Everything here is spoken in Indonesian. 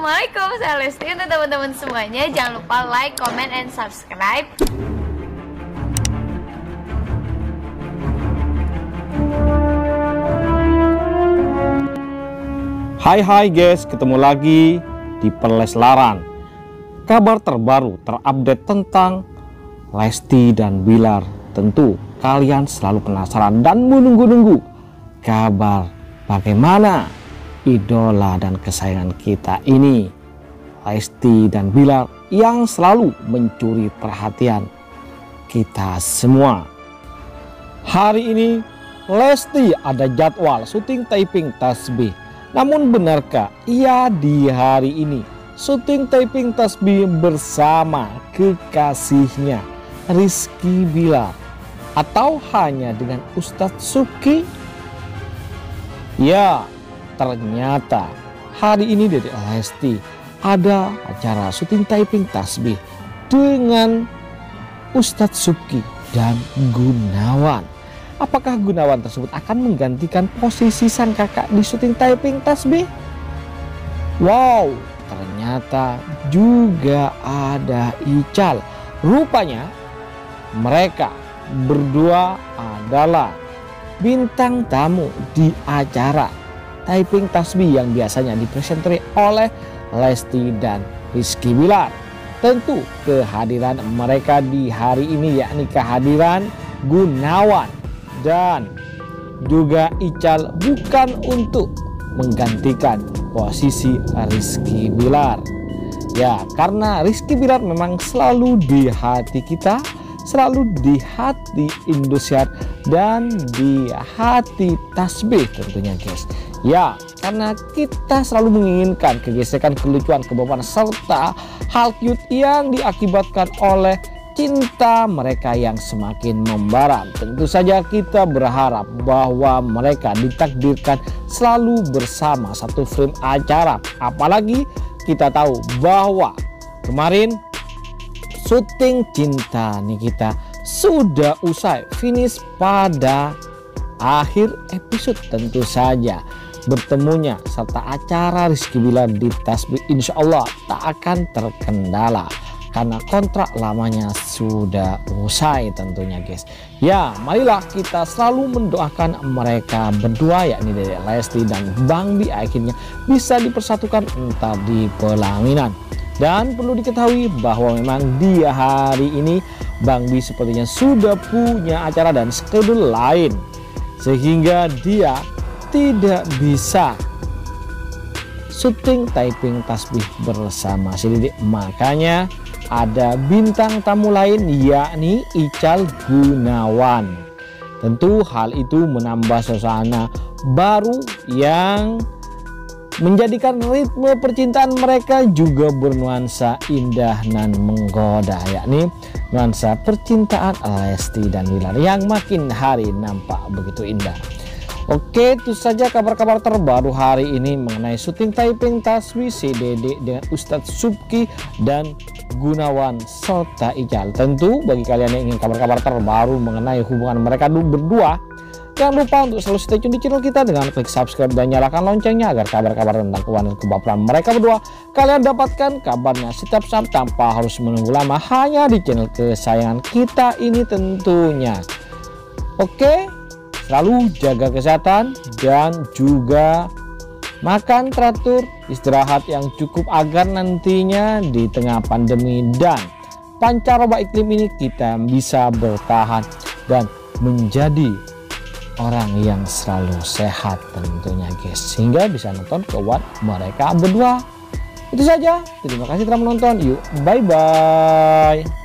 Assalamualaikum, saya Lesti. Untuk teman-teman semuanya, jangan lupa like, comment, and subscribe. Hai guys, ketemu lagi di Perleslaran. Kabar terbaru terupdate tentang Lesti dan Bilar. Tentu kalian selalu penasaran dan menunggu-nunggu kabar bagaimana idola dan kesayangan kita ini, Lesti dan Bilar, yang selalu mencuri perhatian kita semua. Hari ini Lesti ada jadwal syuting taping Tasbih. Namun benarkah ia di hari ini syuting taping Tasbih bersama kekasihnya Rizky Bilar, atau hanya dengan Ustadz Subki? Ya, ternyata hari ini dari Lesti ada acara syuting taping Tasbih dengan Ustadz Subki dan Gunawan. Apakah Gunawan tersebut akan menggantikan posisi sang kakak di syuting taping Tasbih? Wow, ternyata juga ada Ical. Rupanya mereka berdua adalah bintang tamu di acara taping Tasbih yang biasanya dipresentasi oleh Lesti dan Rizky Bilar. Tentu kehadiran mereka di hari ini yakni kehadiran Gunawan dan juga Ical bukan untuk menggantikan posisi Rizky Bilar. Ya, karena Rizky Bilar memang selalu di hati kita, selalu di hati Indosiar dan di hati Tasbih tentunya guys. Ya, karena kita selalu menginginkan kegesekan, kelucuan, kebobolan, serta hal cute yang diakibatkan oleh cinta mereka yang semakin membara. Tentu saja kita berharap bahwa mereka ditakdirkan selalu bersama satu frame acara. Apalagi kita tahu bahwa kemarin syuting Cinta Nikita sudah usai, finish pada akhir episode. Tentu saja bertemunya serta acara Rizky Bilar di Tasbih insya Allah tak akan terkendala karena kontrak lamanya sudah usai tentunya guys. Ya, marilah kita selalu mendoakan mereka berdua yakni dari Lesti dan Bang Bi akhirnya bisa dipersatukan entah di pelaminan. Dan perlu diketahui bahwa memang di hari ini Bang Bi sepertinya sudah punya acara dan schedule lain sehingga dia tidak bisa syuting taping Tasbih bersama si Didi. Makanya ada bintang tamu lain yakni Ical Gunawan. Tentu hal itu menambah suasana baru yang menjadikan ritme percintaan mereka juga bernuansa indah dan menggoda, yakni nuansa percintaan Lesti dan Bilar yang makin hari nampak begitu indah. Oke, itu saja kabar-kabar terbaru hari ini mengenai syuting taping Tasbih si Dede dengan Ustadz Subki dan Gunawan serta Ical. Tentu bagi kalian yang ingin kabar-kabar terbaru mengenai hubungan mereka berdua, jangan lupa untuk selalu stay tune di channel kita dengan klik subscribe dan nyalakan loncengnya agar kabar-kabar tentang hubungan kebaperan mereka berdua kalian dapatkan kabarnya setiap saat tanpa harus menunggu lama hanya di channel kesayangan kita ini tentunya. Oke, selalu jaga kesehatan dan juga makan teratur, istirahat yang cukup agar nantinya di tengah pandemi dan pancaroba iklim ini kita bisa bertahan dan menjadi orang yang selalu sehat tentunya guys, sehingga bisa nonton keuangan mereka berdua. Itu saja, terima kasih telah menonton. Yuk, bye bye.